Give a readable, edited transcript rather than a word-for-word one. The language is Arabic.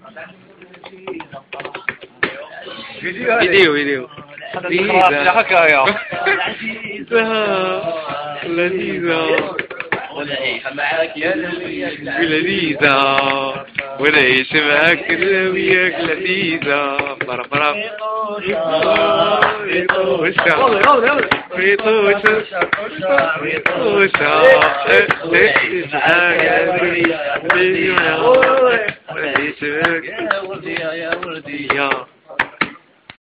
فيديو لذيذة حكاية لذيذة ونعيش معاك يا لذيذة ونعيش معاك وياك لذيذة برا برا ريطوشة ريطوشة ريطوشة ونعيش معاك يا ولدي يا ولدي.